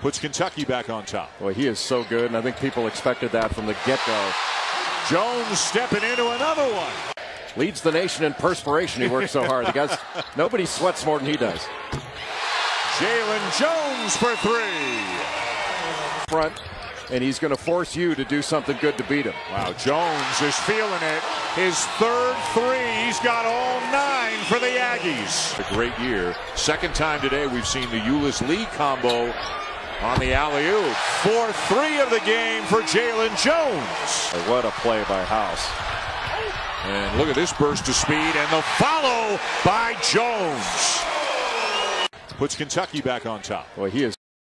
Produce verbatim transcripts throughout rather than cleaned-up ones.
puts Kentucky back on top. Well, he is so good, and I think people expected that from the get-go. Jones stepping into another one. Leads the nation in perspiration. He works so hard. The guys, nobody sweats more than he does. Jalen Jones for three. Front, and he's going to force you to do something good to beat him. Wow, Jones is feeling it. His third three. He's got all nine for the Aggies. A great year. Second time today we've seen the Ulis Lee combo on the alley-oop. four three of the game for Jalen Jones. What a play by House. And look at this burst of speed and the follow by Jones. Puts Kentucky back on top. Boy, he is.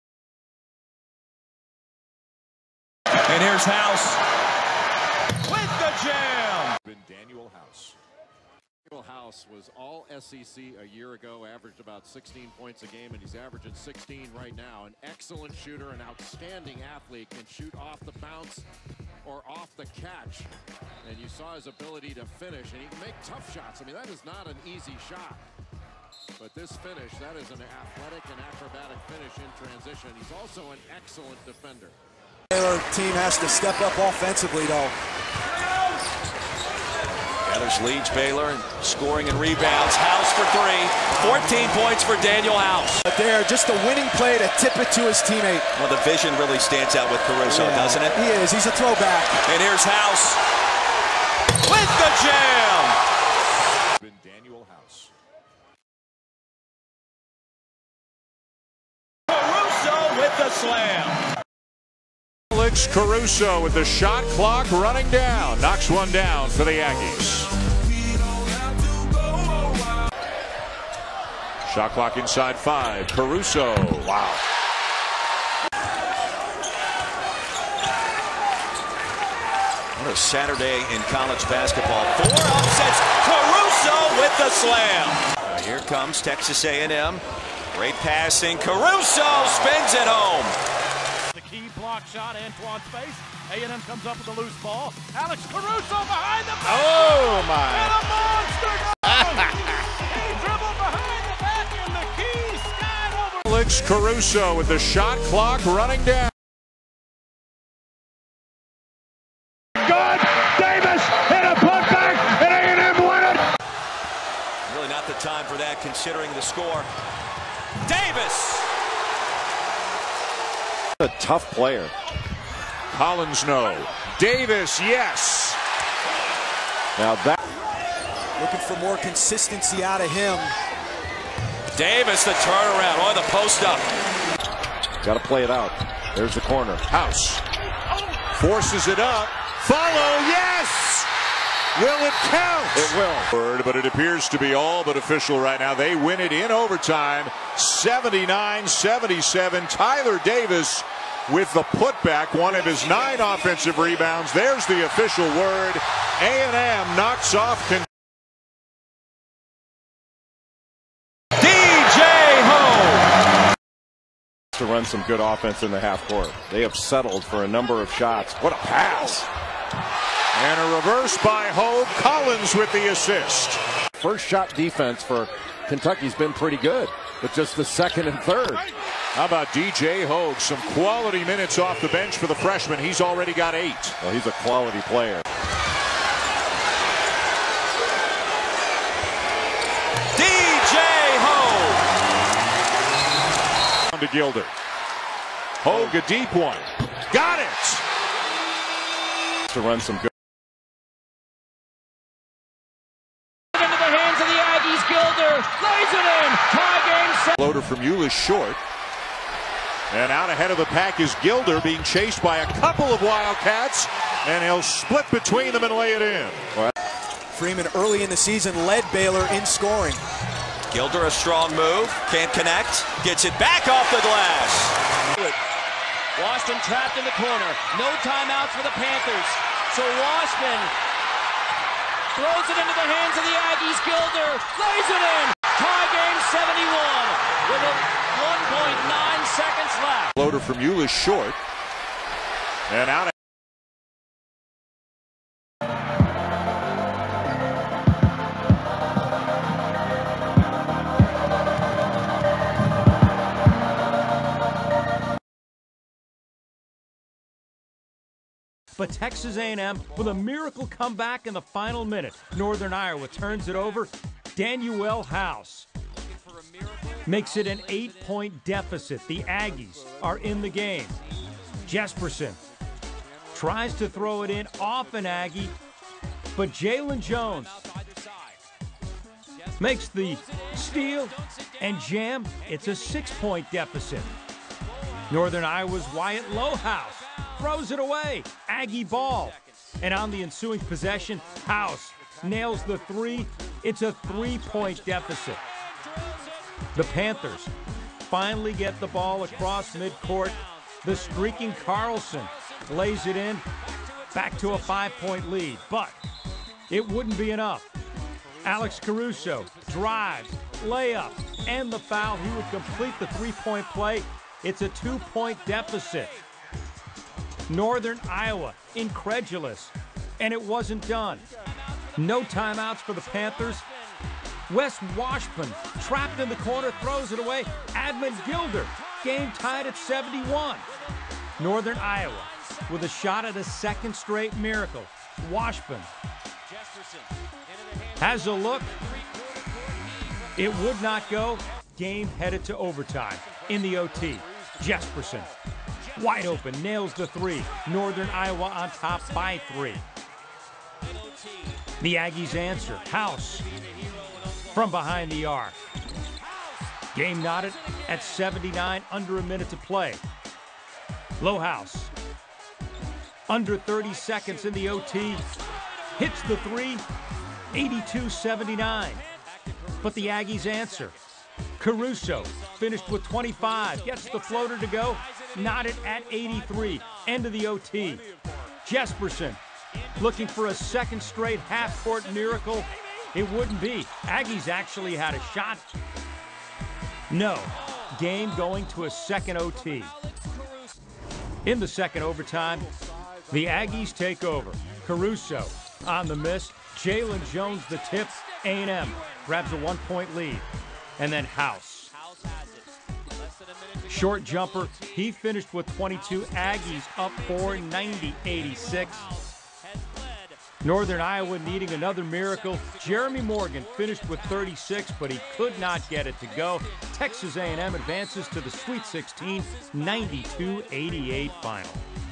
And here's House with the jam. Been Daniel House. Daniel House was all S E C a year ago, averaged about sixteen points a game, and he's averaging sixteen right now. An excellent shooter, an outstanding athlete, can shoot off the bounce or off the catch. And you saw his ability to finish, and he can make tough shots. I mean, that is not an easy shot. But this finish, that is an athletic and acrobatic finish in transition. He's also an excellent defender. Baylor team has to step up offensively, though. Gathers leads Baylor in scoring and rebounds. House for three. fourteen points for Daniel House. But there, just a winning play to tip it to his teammate. Well, the vision really stands out with Caruso, yeah, doesn't it? He is. He's a throwback. And here's House with the jam. Been Daniel House. Caruso with the slam. Alex Caruso with the shot clock running down. Knocks one down for the Aggies. Shot clock inside five. Caruso. Wow. What a Saturday in college basketball. Four upsets. Caruso with the slam. Now here comes Texas A and M. Great passing. Caruso spins it home. The key block shot, Antoine space. A and M comes up with a loose ball. Alex Caruso behind the back. Oh, my. And a monster goal. He dribbled behind the back and the key skied over. Alex Caruso with the shot clock running down. Good. Davis hit a putback and A and M won it. Really not the time for that considering the score. Davis. A tough player. Collins, no. Davis, yes. Now that. Looking for more consistency out of him. Davis, the turnaround, or the post up. Got to play it out. There's the corner. House forces it up. Follow, yes! Will it count? It will. But it appears to be all but official right now. They win it in overtime, seventy-nine seventy-seven. Tyler Davis with the putback, one of his nine offensive rebounds. There's the official word. A and M knocks off Kentucky. D J Ho To run some good offense in the half court. They have settled for a number of shots. What a pass. And a reverse by Hogue. Collins with the assist. First shot defense for Kentucky's been pretty good, but just the second and third. How about D J Hogue? Some quality minutes off the bench for the freshman. He's already got eight. Well, he's a quality player. D J Ho To Gilder. Hogue, a deep one. Got it. To run some good. Into the hands of the Aggies. Gilder lays it in. Tie game set. Floater from Ulis short. And out ahead of the pack is Gilder, being chased by a couple of Wildcats. And he'll split between them and lay it in. Freeman early in the season led Baylor in scoring. Gilder, a strong move, can't connect, gets it back off the glass. Washington trapped in the corner. No timeouts for the Panthers. So Washington throws it into the hands of the Aggies. Gilder lays it in. Tie game seventy-one with a one point nine seconds left. Floater from Ulis short. And out but Texas A and M with a miracle comeback in the final minute. Northern Iowa turns it over. Daniel House makes it an eight-point deficit. The Aggies are in the game. Jesperson tries to throw it in off an Aggie, but Jalen Jones makes the steal and jam. It's a six-point deficit. Northern Iowa's Wyatt Lohaus throws it away. Aggie ball. And on the ensuing possession, House nails the three. It's a three-point deficit. The Panthers finally get the ball across midcourt. The streaking Carlson lays it in. Back to a five-point lead, but it wouldn't be enough. Alex Caruso drives, layup, and the foul. He would complete the three-point play. It's a two-point deficit. Northern Iowa incredulous, and it wasn't done. No timeouts for the Panthers. Wes Washburn trapped in the corner, throws it away. Admon Gilder, game tied at seventy-one. Northern Iowa with a shot at a second straight miracle. Washburn has a look. It would not go. Game headed to overtime in the O T. Jesperson, wide open, nails the three. Northern Iowa on top by three. The Aggies answer. House from behind the arc. Game knotted at seventy-nine, under a minute to play. Lohaus, under thirty seconds in the O T, hits the three, eighty-two seventy-nine. But the Aggies answer. Caruso finished with twenty-five, gets the floater to go, knotted at eighty-three, end of the O T. Jesperson looking for a second straight half-court miracle. It wouldn't be. Aggies actually had a shot. No. Game going to a second O T. In the second overtime, the Aggies take over. Caruso on the miss. Jalen Jones the tip. A and M grabs a one-point lead. And then House. Short jumper. He finished with twenty-two. Aggies up four, ninety eighty-six. Northern Iowa needing another miracle. Jeremy Morgan finished with thirty-six, but he could not get it to go. Texas A and M advances to the Sweet sixteen, ninety-two eighty-eight final.